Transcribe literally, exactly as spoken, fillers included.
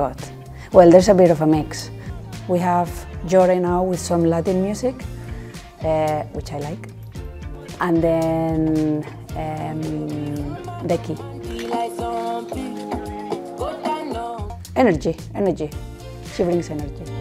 god. Well, there's a bit of a mix. We have Jore now with some Latin music, uh, which I like. And then um, Decky. Energy, energy. She brings energy.